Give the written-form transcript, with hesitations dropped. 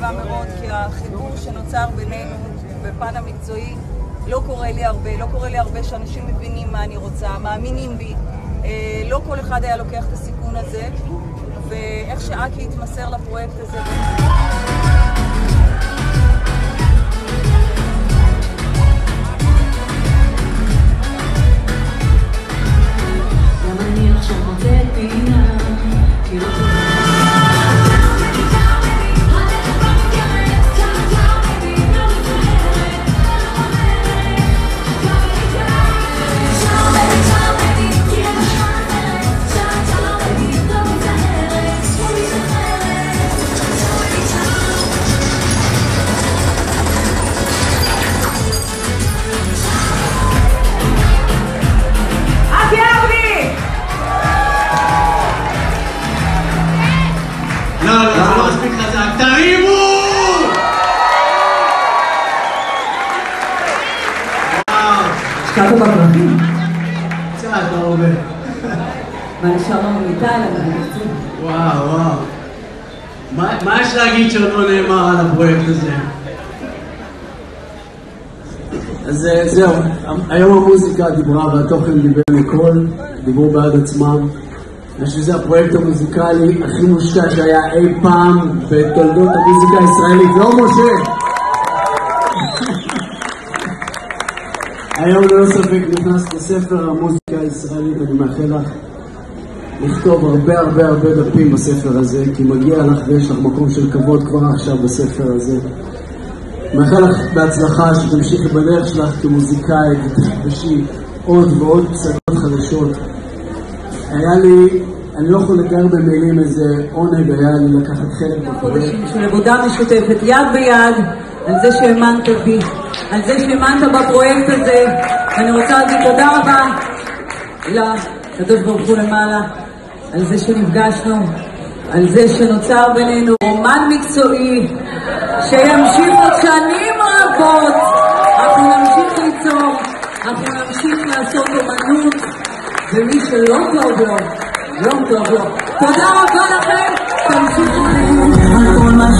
מקווה מאוד, כי החיבור שנוצר בינינו בפן המקצועי לא קורה לי הרבה שאנשים מבינים מה אני רוצה, מאמינים בי. לא כל אחד היה לוקח את הסיכון הזה, ואיך שאקי התמסר לפרויקט הזה. גם אני עכשיו מוצאת פינה, כי לא לא, זה לא מספיק חזק, תרימו! השקעת בפרחים? קצת, לא הרבה. מה נשאר לנו איתה אלה מהמקצוע? וואו. מה יש להגיד שעוד לא נאמר על הפרויקט הזה? אז זהו, היום המוזיקה דיברה והתוכן דיבר מכל, דיברו בעד עצמם. אני חושב שזה הפרויקט המוזיקלי הכי מושקע שהיה אי פעם בתולדות המוזיקה הישראלית, לא משה? היום ללא ספק נכנס לספר המוזיקה הישראלית, אני מאחל לך לכתוב הרבה דפים בספר הזה, כי מגיע לך ויש לך מקום של כבוד כבר עכשיו בספר הזה. מאחל לך בהצלחה שתמשיכי בדרך שלך כמוזיקאית ותחפשי עוד ועוד פסגות חדשות. אני לא יכול לתאר במילים איזה עונג היה לי לקחת חלק בפרויקט. של עבודה משותפת, יד ביד, על זה שהאמנת בי, על זה שהאמנת בפרויקט הזה. ואני רוצה להגיד תודה רבה לקדוש ברוך הוא למעלה, על זה שנפגשנו, על זה שנוצר בינינו רומן מקצועי, שימשיך עוד שנים רבות. אנחנו נמשיך ליצור, אנחנו נמשיך לעשות אומנות, ומי שלא טוב לו, לא טוב לו. תודה רבה לכם, תמשיכו.